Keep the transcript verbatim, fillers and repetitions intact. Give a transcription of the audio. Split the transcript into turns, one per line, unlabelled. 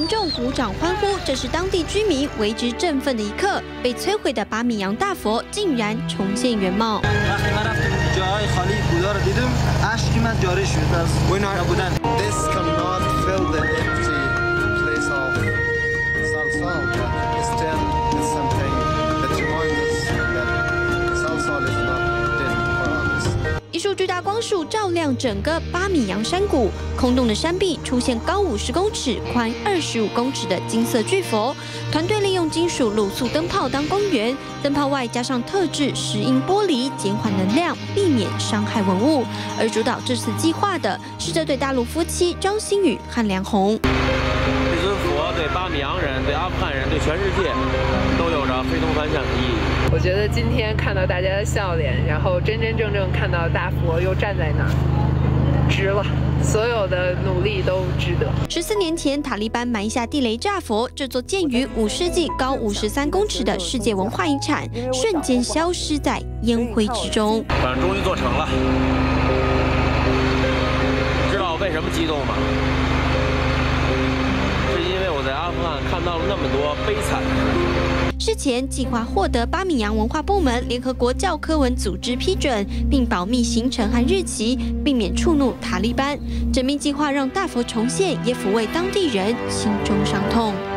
民众鼓掌欢呼，这是当地居民为之振奋的一刻。被摧毁的巴米扬大佛竟然重现原貌。
This cannot fill the empty place of Salsal, but instead it's something that reminds us that Salsal is not dead for others.
一束巨大光束照亮整个巴米扬山谷，空洞的山壁出现高五十公尺、宽二十五公尺的金色巨佛。团队利用金属卤素灯泡当光源，灯泡外加上特制石英玻璃，减缓能量，避免伤害文物。而主导这次计划的是这对大陆夫妻张馨予和梁红。
这尊佛对巴米扬人、对阿富汗人、对全世界都有着非同凡响的意义。
我觉得今天看到大家的笑脸，然后真真正正看到大佛又站在那儿，值了，所有的努力都值得。
十四年前，塔利班埋下地雷炸佛，这座建于五世纪、高五十三公尺的世界文化遗产，瞬间消失在烟灰之中。
反正终于做成了，知道我为什么激动吗？是因为我在阿富汗看到了那么多悲惨的事情。
事前计划获得巴米扬文化部门、联合国教科文组织批准，并保密行程和日期，避免触怒塔利班。缜密计划让大佛重现，也抚慰当地人心中伤痛。